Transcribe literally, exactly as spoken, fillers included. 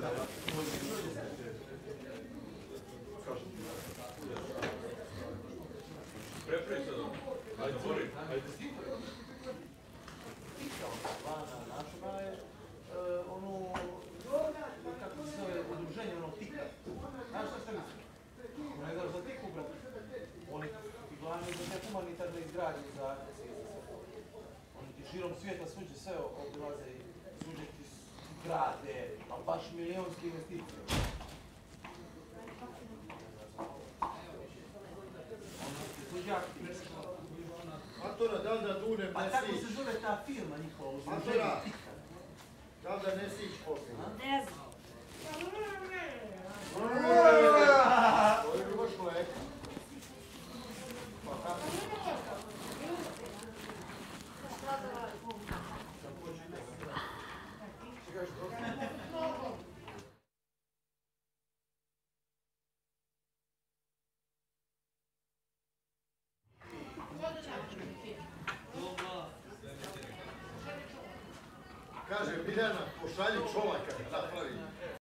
Prepriča da. Ajde, curi. Ajde. Vana našega je ono, kako se zove, udruženje onog tika. Znaš šta ste mislim? Ne znaš za tiku, brate? Oni ti glavni za te humanitarne izgradnje za S S S. Oni ti širom svijeta svuđe sve obilaze i svuđe ti grade, a baš milijonske investicije. Antora, da li da dunem Pa ne tako sić? se zove ta firma njihova udruženje Antora, tika. da li da ne sić poslije? Ne znam. To je baš leko. Pa kako? Kaže, Biljana, pošalji čovjeka da napravi.